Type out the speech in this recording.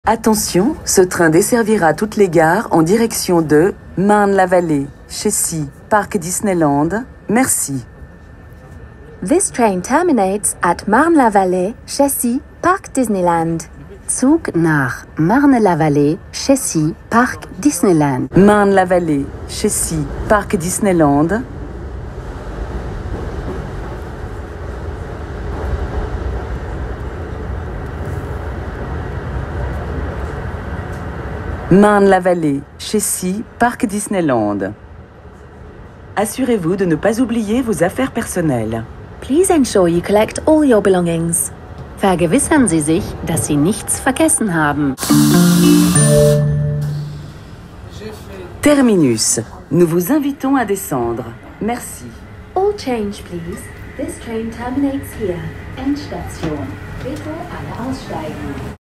Attention, ce train desservira toutes les gares en direction de Marne-la-Vallée, Chessy, Parc Disneyland. Merci. This train terminates at Marne-la-Vallée, Chessy, Parc Disneyland. Zug nach Marne-la-Vallée, Chessy, Parc Disneyland. Marne-la-Vallée, Chessy, Parc Disneyland. Marne-la-Vallée, Chessy, Parc Disneyland. Assurez-vous de ne pas oublier vos affaires personnelles. Please ensure you collect all your belongings. Vergewissern Sie sich, dass Sie nichts vergessen haben. Terminus. Nous vous invitons à descendre. Merci. All change, please. This train terminates here. Endstation. Bitte alle aussteigen.